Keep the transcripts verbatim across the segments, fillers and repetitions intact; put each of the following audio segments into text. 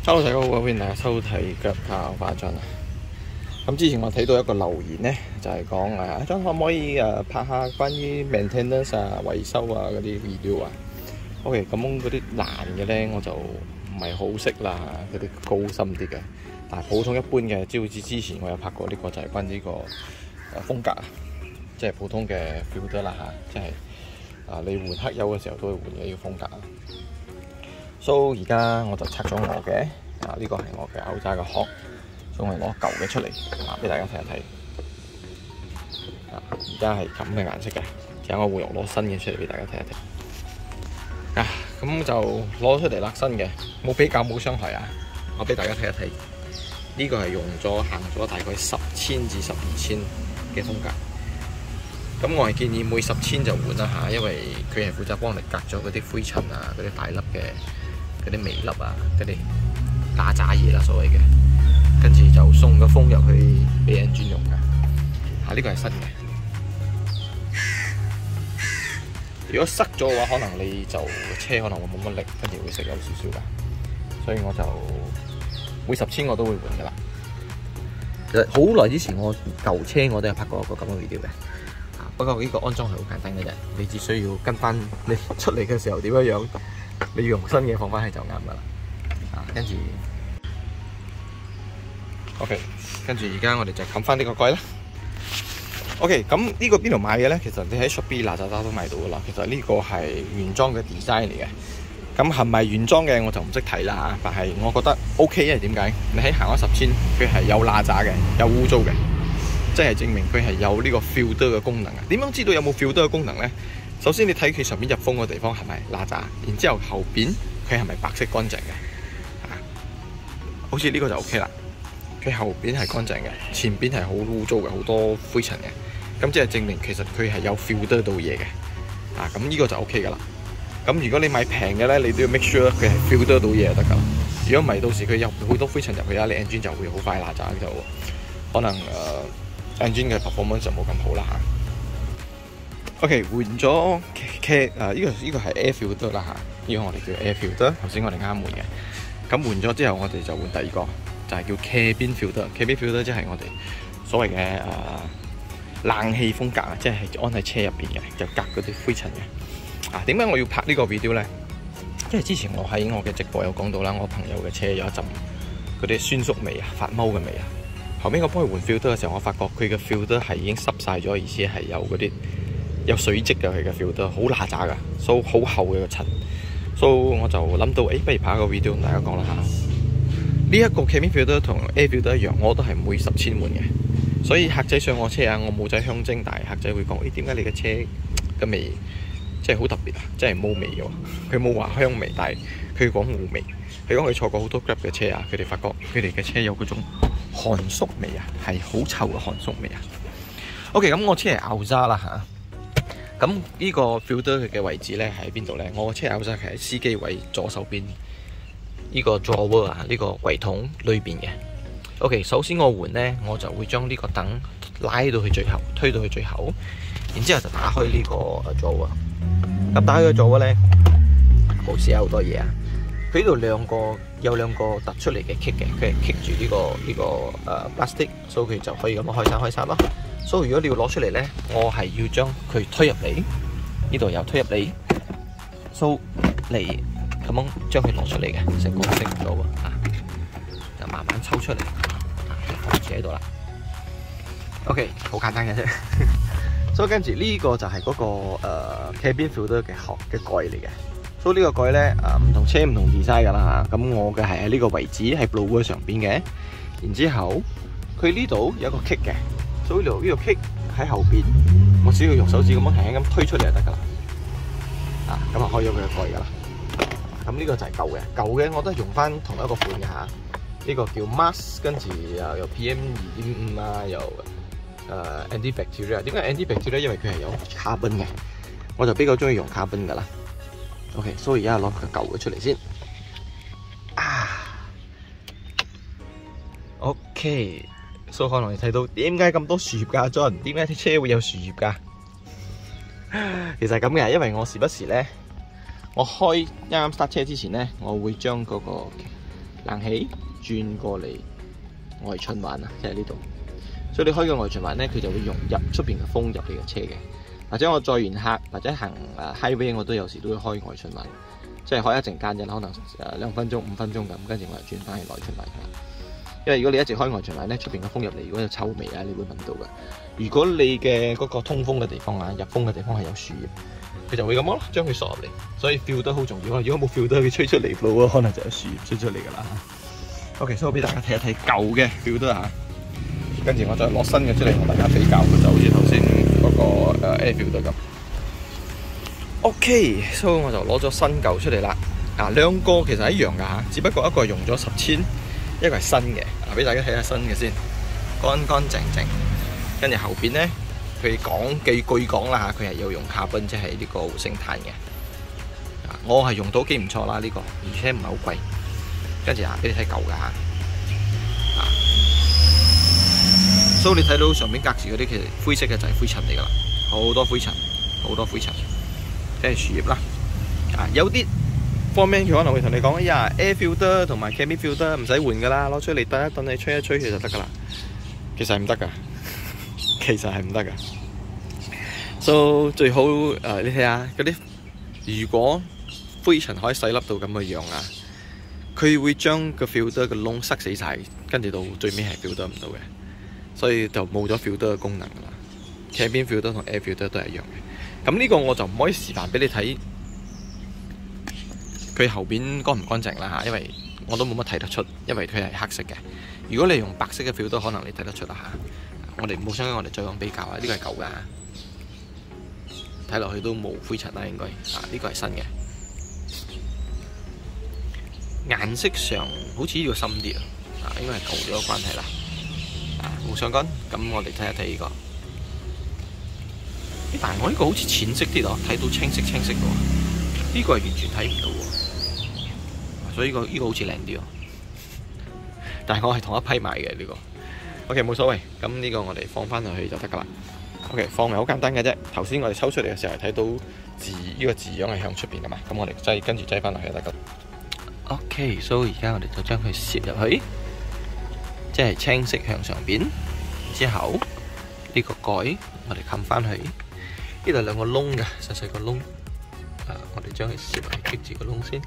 Hello， 大家好，歡迎大家收睇腳跑化妝啊！咁之前我睇到一個留言咧，就係講誒，張可唔可以誒拍下關於 maintenance 啊、維修啊嗰啲 video 啊 ？OK， 咁嗰啲難嘅咧，我就唔係好識啦，嗰啲高深啲嘅。但係普通一般嘅，即係好似之前我有拍過呢個，就係關於呢個誒風格啊，即係普通嘅 filter 啦嚇，即係啊你換黑油嘅時候都會換嘅呢個風格啊。So 而家我就拆咗我嘅啊，呢個係我嘅歐渣嘅殼，所以我攞舊嘅出嚟啊，俾大家睇一睇。啊，而家係咁嘅顏色嘅，而家我會攞新嘅出嚟俾大家睇一睇。啊，咁就攞出嚟啦，新嘅，冇比較冇傷害啊！我俾大家睇一睇，呢個係用咗行咗大概十千至十二千嘅風格。咁我係建議每十千就換啦嚇，因為佢係負責幫你隔咗嗰啲灰塵啊、嗰啲大粒嘅嗰啲微粒啊、嗰啲打渣嘢啦所謂嘅，跟住就送個風入去俾 engine 用嘅。嚇，呢個係新嘅。如果塞咗嘅話，可能你就車可能會冇乜力，跟住會食有少少㗎。所以我就每十千我都會換㗎啦。其實好耐之前我舊車我都有拍過一個咁嘅 video 嘅。不過呢個安裝係好簡單嘅啫，你只需要跟翻你出嚟嘅時候點樣樣，你要用新嘅放翻去就啱噶啦。啊，跟住 ，OK， 跟住而家我哋就冚翻呢個蓋啦。OK， 咁呢個邊度買嘅咧？其實你喺 Shopee、Lazada都買到噶啦。其實呢個係原裝嘅 design 嚟嘅。咁係咪原裝嘅我就唔識睇啦嚇，但係我覺得 OK， 因為點解？你喺行咗十千，佢係有罅渣嘅，有污糟嘅。即係證明佢係有呢個 filter 嘅功能啊！點樣知道有冇 filter 嘅功能呢？首先你睇佢上面入風嘅地方係咪罅渣，然之後後邊佢係咪白色乾淨嘅？啊，好似呢個就 OK 啦。佢後邊係乾淨嘅，前邊係好污糟嘅，好多灰塵嘅。咁即係證明其實佢係有 filter 到嘢嘅。啊，咁呢個就 OK 噶啦。咁如果你買平嘅呢，你都要 make sure 佢係 filter 到嘢就得㗎啦。如果唔係，到時佢有好多灰塵入去啊，你 engine 就會好快罅渣，就可能誒。呃engine 嘅 performance 就冇咁好啦嚇。OK， 換咗 K 誒呢個呢個係 air filter 啦嚇，呢個我哋叫 air filter。頭先我哋啱換嘅，咁換咗之後我哋就換第二個，就係叫 cabin filter。cabin filter 即係我哋所謂嘅誒冷氣風格啊，即係安喺車入邊嘅，就隔嗰啲灰塵嘅。啊，點解我要拍呢個 video 咧？因為之前我喺我嘅直播有講到啦，我朋友嘅車有一陣嗰啲酸縮味啊、發毛嘅味啊。後尾我幫佢換 filter 嘅時候，我發覺佢嘅 filter 係已經濕晒咗，而且係有嗰啲有水漬嘅佢嘅 filter， 好乸渣㗎，所以好厚嘅個塵。所以我就諗到，誒、欸，不如拍一個 video 同大家講啦嚇。呢、這、一個 cabin filter 同 air filter 一樣，我都係每十千換嘅。所以客仔上我車啊，我冇仔香精，但係客仔會講，誒點解你嘅車嘅味即係好特別啊？即係冇味嘅喎。佢冇話香味，但係佢講冇味。佢講佢坐過好多 Grab 嘅車啊，佢哋發覺佢哋嘅車有嗰種汗縮味啊，係好臭嘅汗縮味啊。OK， 咁我車係歐渣啦嚇。咁呢個 filter 嘅位置咧喺邊度咧？我個車歐渣係喺司機位左手邊呢個 drawer 啊，呢個櫃桶裏邊嘅。OK， 首先我換咧，我就會將呢個燈拉到去最後，推到去最後，然之後就打開呢個 drawer。咁打開個 drawer咧，冇寫好多嘢啊。佢呢度兩個有兩個突出嚟嘅 kick 嘅，佢係 kick 住呢、這個呢、這個誒、呃、plastic， 所以佢就可以咁樣開閂開閂咯。所以如果你要攞出嚟咧，我係要將佢推入嚟，呢度又推入嚟，所以嚟咁樣將佢攞出嚟嘅，成功識唔到喎啊！就慢慢抽出嚟，啊，放住喺度啦。OK， 好簡單嘅啫。所以跟住呢個就係嗰、那個誒、呃、cabin filter 嘅殼嘅蓋嚟嘅。所以呢個蓋咧，誒唔同車唔同 design 噶啦嚇。咁我嘅係喺呢個位置，喺 blower 上邊嘅。然之後佢呢度有一個 kick 嘅，所以呢度呢個 kick 喺後邊，我只要用手指咁樣輕輕咁推出嚟就得噶啦。啊，咁啊開咗佢嘅蓋噶啦。咁呢個就係舊嘅，舊嘅我都係用翻同一個款嘅嚇。呢個叫 mask， 跟住又有 P M 二點五啊，又誒 antibacterial。點解 antibacterial？ 因為佢係有 carbon 嘅，我就比較中意用 carbon 噶啦。OK， 所以而家攞個舊嘅出嚟先。啊 ，OK， 所以可能你睇到點解咁多樹葉㗎 John？ 點解啲車會有樹葉㗎？其實係咁嘅，因為我時不時咧，我開啱啱 start 車之前咧，我會將嗰個冷氣轉過嚟外循環啊，即係呢度。所以你開個外循環咧，佢就會融入出邊嘅風入你嘅車嘅。或者我載完客或者行誒 highway， 我都有時都會開外循環，即係開一陣間啫，可能誒兩分鐘、五分鐘咁，跟住我就轉翻去內循環㗎啦。因為如果你一直開外循環咧，出邊嘅風入嚟，如果有臭味啊，你會聞到嘅。如果你嘅嗰個通風嘅地方啊，入風嘅地方係有樹葉，佢就會咁咯，將佢鎖入嚟。所以 filter 好重要啊！如果冇 filter，佢吹出嚟路啊，可能就有樹葉吹出嚟㗎啦。OK， 所以我俾大家睇一睇舊嘅 filter 嚇，跟住我再攞新嘅出嚟同大家比較，就好似頭先嗰個誒 air filter 咁。OK， 所以我就攞咗新舊出嚟啦。啊，兩個其實係一樣㗎嚇，只不過一個係用咗十千，一個係新嘅。啊，俾大家睇下新嘅先，乾乾淨淨。跟住後邊咧，佢講據據講啦嚇，佢係要用卡賓，即係呢個活性炭嘅。啊，我係用到幾唔錯啦呢個，而且唔係好貴。跟住啊，俾你睇舊㗎嚇。啊，所以你睇到上面格住嗰啲，其實灰色嘅就係灰塵嚟㗎啦，好多灰塵，好多灰塵，即係樹葉啦。啊，有啲方面佢可能會同你講，哎呀 ，air filter 同埋 cabin filter 唔使換㗎啦，攞出嚟等一等你吹一吹佢就得㗎啦。其實係唔得㗎，其實係唔得㗎。所以最好誒、呃，你睇下嗰啲，如果灰塵可以細粒到咁嘅樣啊，佢會將個 filter 嘅窿塞死晒，跟住到最尾係 filter 唔到嘅，所以就冇咗 filter 嘅功能㗎啦。cabin filter 同 air filter 都係一樣嘅。咁呢個我就唔可以示範俾你睇。佢後邊乾唔乾淨啦嚇，因為我都冇乜睇得出，因為佢係黑色嘅。如果你用白色嘅 filter，可能你睇得出啦嚇。我哋冇相干，我哋再講比較啊。呢個係舊㗎，睇落去都冇灰塵啦應該。啊，呢個係新嘅，顏色上好似呢個深啲啊，啊應該係舊咗嘅關係啦。啊，冇相干，咁我哋睇一睇呢個。但係我呢個好似淺色啲咯，睇到青色青色嘅喎。呢個係完全睇唔到喎。所以呢個呢個好似靚啲喎，但係我係同一批買嘅呢個。OK， 冇所謂，咁呢個我哋放翻落去就得㗎啦。OK， 放咪好簡單嘅啫。頭先我哋抽出嚟嘅時候係睇到字呢個字樣係向出邊㗎嘛，咁我哋擠跟住擠翻落去就得㗎。OK， 所以而家我哋就將佢攝入去，即係青色向上邊，之後呢個蓋我哋冚翻去，呢度兩個窿嘅細細個窿，啊，我哋將佢攝入去，棘住個窿先。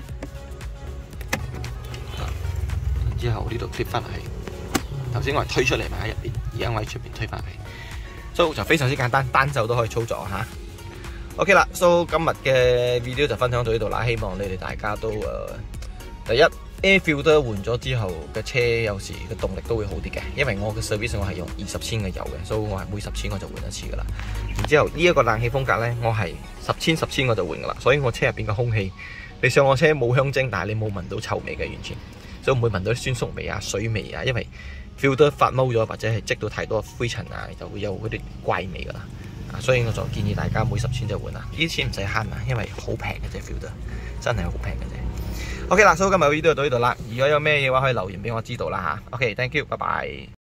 之後呢度貼翻落去，頭先我係推出嚟埋喺入邊，而家我喺出邊推翻去，所以就非常之簡單，單手都可以操作嚇。OK 啦，所以今日嘅 video 就分享到呢度啦，希望你哋大家都誒、呃、第一 air filter 換咗之後嘅車有時嘅動力都會好啲嘅，因為我嘅 service 我係用二十千嘅油嘅，所以我係每十千我就換一次噶啦。然之後呢一個冷氣風格咧，我係十千十千我就換噶啦，所以我車入邊嘅空氣，你上我車冇香精，但係你冇聞到臭味嘅完全。都唔會聞到啲酸餿味啊、水味啊，因為 filter 發毛咗或者係積到太多灰塵啊，就會有嗰啲怪味噶啦。啊，所以我就建議大家每十千就換啦，呢啲錢唔使慳啊，因為好平嘅啫 filter， 真係好平嘅啫。OK 啦，所以今日嘅 video 到呢度啦。如果有咩嘢話可以留言俾我知道啦嚇。OK，thank you，拜拜。